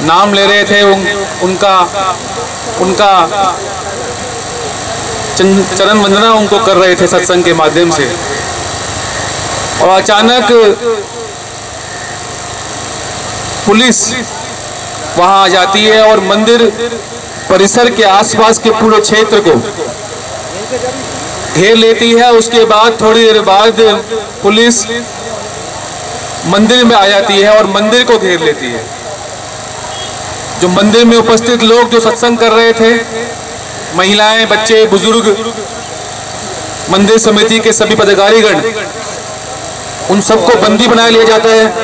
नाम ले रहे थे, उनका चरण वंदना उनको कर रहे थे सत्संग के माध्यम से, और अचानक पुलिस वहां आ जाती है और मंदिर परिसर के आसपास के पूरे क्षेत्र को घेर लेती है। उसके बाद थोड़ी देर बाद पुलिस मंदिर में आ जाती है और मंदिर को घेर लेती है। जो मंदिर में उपस्थित लोग जो सत्संग कर रहे थे, महिलाएं, बच्चे, बुजुर्ग, मंदिर समिति के सभी पदाधिकारीगण, उन सबको बंदी बना लिया जाता है।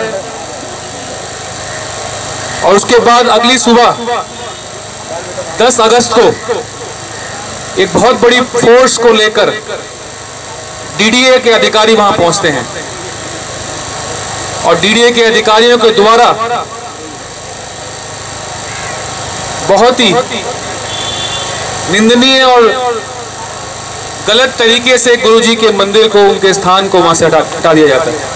और उसके बाद अगली सुबह 10 अगस्त को एक बहुत बड़ी फोर्स को लेकर डीडीए के अधिकारी वहां पहुंचते हैं, और डीडीए के अधिकारियों के द्वारा बहुत ही निंदनीय और गलत तरीके से गुरुजी के मंदिर को, उनके स्थान को वहां से हटा दिया जाता है।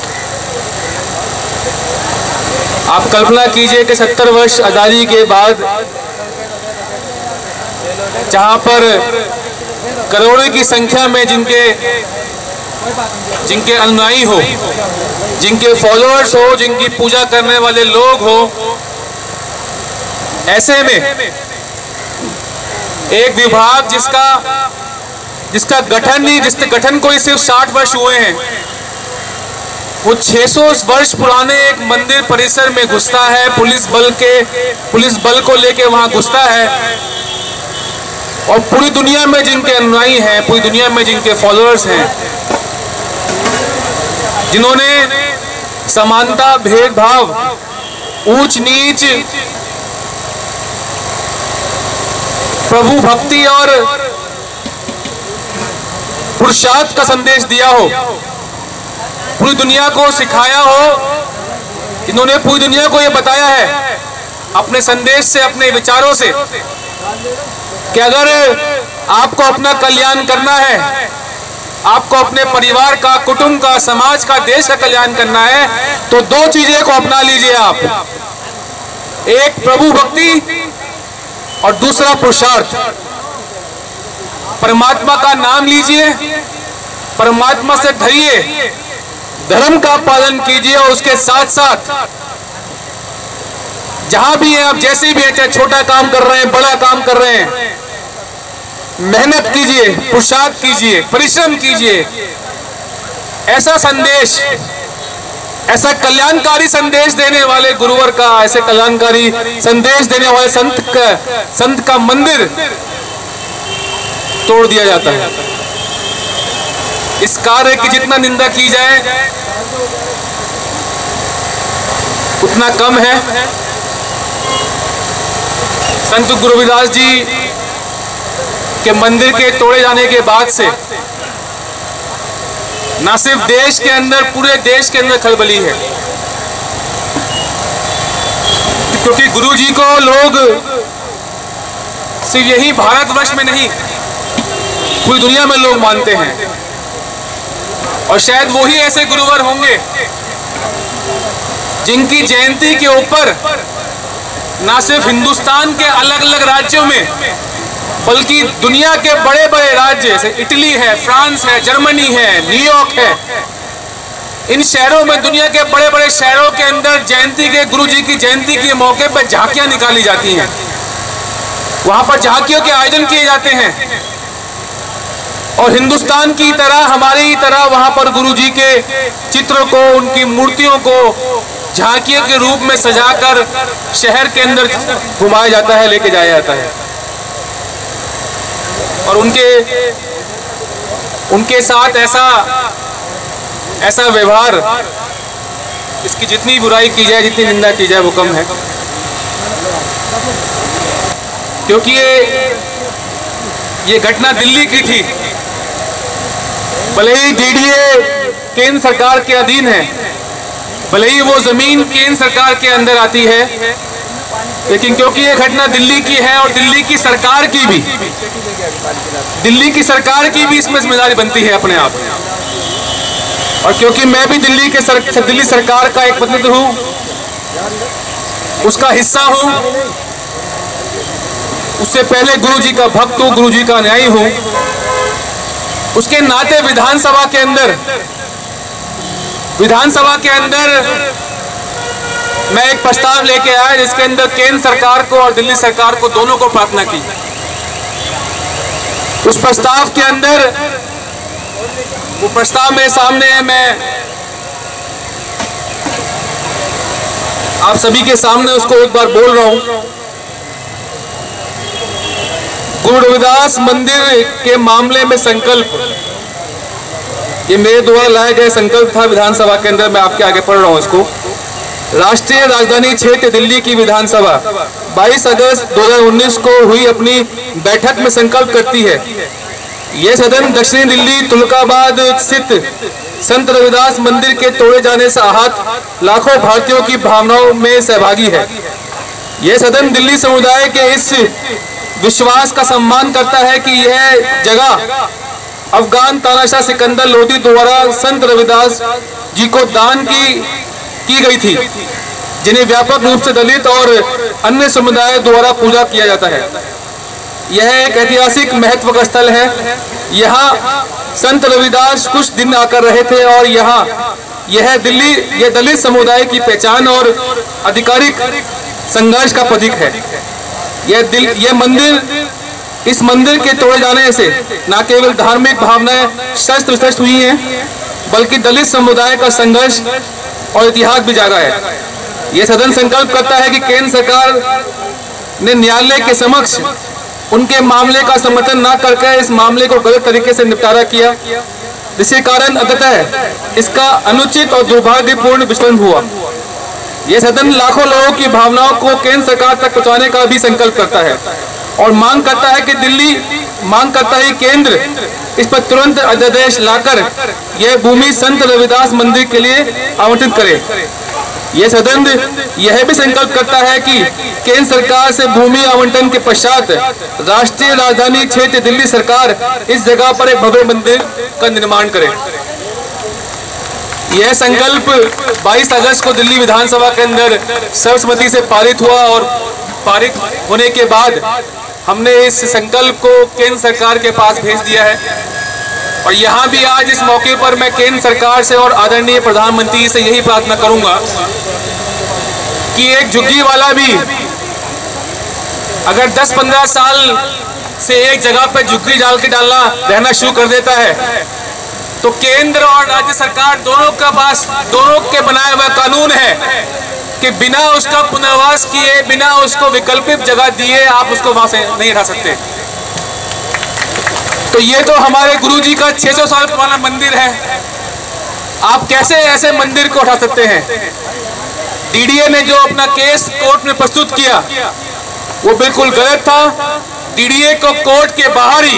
आप कल्पना कीजिए कि 70 वर्ष आजादी के बाद जहां पर करोड़ों की संख्या में जिनके अनुयायी हो, जिनके फॉलोअर्स हो, जिनकी पूजा करने वाले लोग हो, ऐसे में एक विभाग जिसका गठन को ही सिर्फ 60 वर्ष हुए हैं, वो 600 वर्ष पुराने एक मंदिर परिसर में घुसता है, पुलिस बल को लेके वहां घुसता है, और पूरी दुनिया में जिनके अनुयायी हैं, पूरी दुनिया में जिनके फॉलोअर्स हैं, जिन्होंने समानता, भेदभाव, ऊंच नीच, प्रभु भक्ति और पुरुषार्थ का संदेश दिया हो, पूरी दुनिया को सिखाया हो, इन्होंने पूरी दुनिया को ये बताया है अपने संदेश से, अपने विचारों से, कि अगर आपको अपना कल्याण करना है, आपको अपने परिवार का, कुटुंब का, समाज का, देश का कल्याण करना है, तो 2 चीजें को अपना लीजिए आप। एक प्रभु भक्ति और दूसरा पुरुषार्थ। परमात्मा का नाम लीजिए, परमात्मा से धरिए, धर्म का पालन कीजिए, और उसके साथ साथ जहां भी हैं आप, जैसे भी हैं, चाहे छोटा काम कर रहे हैं, बड़ा काम कर रहे हैं, मेहनत कीजिए, पुरुषार्थ कीजिए, परिश्रम कीजिए। ऐसा संदेश, ऐसा कल्याणकारी संदेश देने वाले गुरुवर का, ऐसे कल्याणकारी संदेश देने वाले संत का मंदिर तोड़ दिया जाता है। इस कार्य की जितना निंदा की जाए उतना कम है। संत गुरु रविदास जी के मंदिर के तोड़े जाने के बाद से न सिर्फ देश के अंदर, पूरे देश के अंदर खलबली है, क्योंकि गुरु जी को लोग सिर्फ यही भारतवर्ष में नहीं, पूरी दुनिया में लोग मानते हैं। और शायद वही ऐसे गुरुवर होंगे जिनकी जयंती के ऊपर ना सिर्फ हिंदुस्तान के अलग अलग राज्यों में, बल्कि दुनिया के बड़े बड़े राज्य जैसे इटली है, फ्रांस है, जर्मनी है, न्यूयॉर्क है, इन शहरों में, दुनिया के बड़े बड़े शहरों के अंदर जयंती के, गुरु जी की जयंती के मौके पर झांकियां निकाली जाती हैं। वहां पर झांकियों के आयोजन किए जाते हैं, और हिंदुस्तान की तरह, हमारी ही तरह वहां पर गुरु जी के चित्रों को, उनकी मूर्तियों को झांकियों के रूप में सजाकर शहर के अंदर घुमाया जाता है, लेके जाया जाता है। और उनके साथ ऐसा व्यवहार, इसकी जितनी बुराई की जाए, जितनी निंदा की जाए, वो कम है। क्योंकि ये घटना दिल्ली की थी। भले ही डीडीए केंद्र सरकार के अधीन है, भले ही वो जमीन केंद्र सरकार के अंदर आती है, लेकिन क्योंकि ये घटना दिल्ली की है और दिल्ली की सरकार की भी इसमें जिम्मेदारी बनती है अपने आप। और क्योंकि मैं भी दिल्ली सरकार का एक प्रतिनिधि हूँ, उसका हिस्सा हूं, उससे पहले गुरु जी का भक्त हूं, गुरु जी का अनुयायी हूं। उसके नाते विधानसभा के अंदर मैं एक प्रस्ताव लेके आया जिसके अंदर केंद्र सरकार को और दिल्ली सरकार को दोनों को प्रार्थना की। उस प्रस्ताव के अंदर, वो प्रस्ताव मेरे सामने है, मैं आप सभी के सामने उसको एक बार बोल रहा हूं। गुरु रविदास मंदिर के मामले में संकल्प, ये मेरे द्वारा लाए गए संकल्प था विधानसभा के अंदर। मैं आपके आगे पढ़ रहा हूं इसको। राष्ट्रीय राजधानी क्षेत्र दिल्ली की विधानसभा 22 अगस्त 2019 को हुई अपनी बैठक में संकल्प करती है, यह सदन दक्षिणी दिल्ली तुलकाबाद स्थित संत रविदास मंदिर के तोड़े जाने से आहत लाखों भारतीयों की भावनाओं में सहभागी है। यह सदन दिल्ली समुदाय के इस विश्वास का सम्मान करता है कि यह जगह अफगान तानाशाह सिकंदर लोधी द्वारा संत रविदास जी को दान की गई थी, जिन्हें व्यापक रूप से दलित और अन्य समुदाय द्वारा पूजा किया जाता है। यह एक ऐतिहासिक महत्व का स्थल है। यहाँ संत रविदास कुछ दिन आकर रहे थे और यह दलित समुदाय की पहचान और आधिकारिक संघर्ष का प्रतीक है। यह मंदिर, इस मंदिर के तोड़े जाने से न केवल धार्मिक भावनाएं शस्त्र हुई हैं, बल्कि दलित समुदाय का संघर्ष और इतिहास भी जागा है। यह सदन संकल्प करता है कि केंद्र सरकार ने न्यायालय के समक्ष उनके मामले का समर्थन न करके इस मामले को गलत तरीके से निपटारा किया, जिसके कारण अंततः इसका अनुचित और दुर्भाग्यपूर्ण विस्फोट हुआ। यह सदन लाखों लोगों की भावनाओं को केंद्र सरकार तक पहुंचाने का भी संकल्प करता है और मांग करता है कि केंद्र इस पर तुरंत अध्यादेश लाकर यह भूमि संत रविदास मंदिर के लिए आवंटित करे। यह सदन यह भी संकल्प करता है कि केंद्र सरकार से भूमि आवंटन के पश्चात राष्ट्रीय राजधानी क्षेत्र दिल्ली सरकार इस जगह पर एक भव्य मंदिर का निर्माण करे। यह संकल्प 22 अगस्त को दिल्ली विधानसभा के अंदर सर्वसम्मति से पारित हुआ और पारित होने के बाद हमने इस संकल्प को केंद्र सरकार के पास भेज दिया है। और यहाँ भी आज इस मौके पर मैं केंद्र सरकार से और आदरणीय प्रधानमंत्री से यही प्रार्थना करूंगा कि एक झुग्गी वाला भी अगर 10-15 साल से एक जगह पर झुग्गी डाल के रहना शुरू कर देता है, तो केंद्र और राज्य सरकार दोनों के बनाए हुए कानून है कि बिना उसका पुनर्वास किए, बिना उसको वैकल्पिक जगह दिए आप उसको वहां से नहीं हटा सकते। तो ये तो हमारे गुरुजी का 600 साल पुराना मंदिर है, आप कैसे ऐसे मंदिर को उठा सकते हैं? डीडीए ने जो अपना केस कोर्ट में प्रस्तुत किया वो बिल्कुल गलत था। डीडीए को कोर्ट के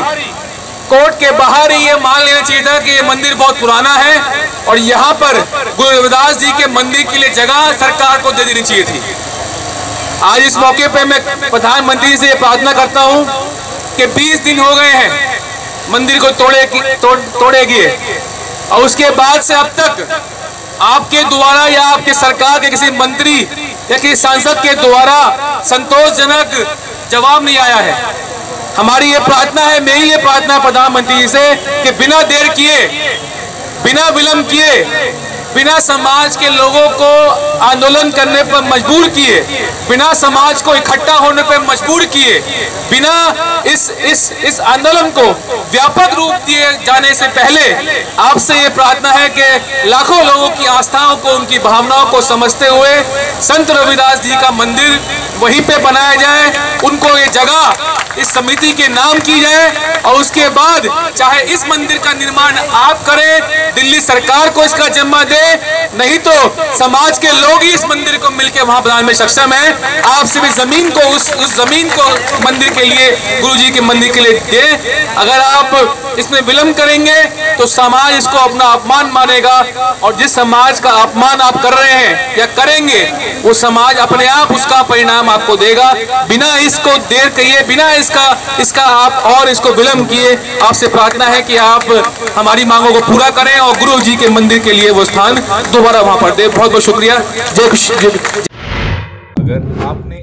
बाहर ही ये मान लेना चाहिए था कि ये मंदिर बहुत पुराना है और यहाँ पर गुरु रविदास जी के मंदिर के लिए जगह सरकार को दे देनी चाहिए थी। आज इस मौके पे मैं प्रधानमंत्री से प्रार्थना करता हूँ कि 20 दिन हो गए हैं मंदिर को तोड़े गए और उसके बाद से अब तक आपके द्वारा या आपके सरकार के किसी मंत्री या किसी सांसद के द्वारा संतोषजनक जवाब नहीं आया है। हमारी ये प्रार्थना है, मेरी ये प्रार्थना प्रधानमंत्री से कि बिना देर किए, बिना विलंब किए, बिना समाज के लोगों को आंदोलन करने पर मजबूर किए, बिना समाज को इकट्ठा होने पर मजबूर किए, बिना इस आंदोलन को व्यापक रूप दिए जाने से पहले आपसे ये प्रार्थना है कि लाखों लोगों की आस्थाओं को, उनकी भावनाओं को समझते हुए संत रविदास जी का मंदिर वहीं पे बनाया जाए, उनको ये जगह इस समिति के नाम की जाए और उसके बाद चाहे इस मंदिर का निर्माण आप करें, दिल्ली सरकार को इसका जिम्मा दे, नहीं तो समाज के लोग ही इस मंदिर को मिलकर वहां बनाने में सक्षम है। आप सिर्फ जमीन को उस जमीन को मंदिर के लिए, गुरुजी के मंदिर के लिए दे। अगर आप इसमें विलंब करेंगे तो समाज इसको अपना अपमान मानेगा और जिस समाज का अपमान आप कर रहे हैं या करेंगे वो समाज अपने आप उसका परिणाम आपको देगा। बिना इसको देर किए, बिना इसका आप और इसको विलंब किए, आपसे प्रार्थना है कि आप हमारी मांगों को पूरा करें और गुरु जी के मंदिर के लिए वो स्थान दोबारा वहां पर दे। बहुत बहुत शुक्रिया। जय।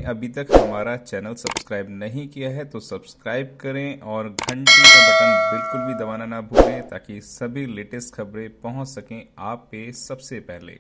अभी तक हमारा चैनल सब्सक्राइब नहीं किया है तो सब्सक्राइब करें और घंटी का बटन बिल्कुल भी दबाना ना भूलें ताकि सभी लेटेस्ट खबरें पहुंच सकें आप पे सबसे पहले।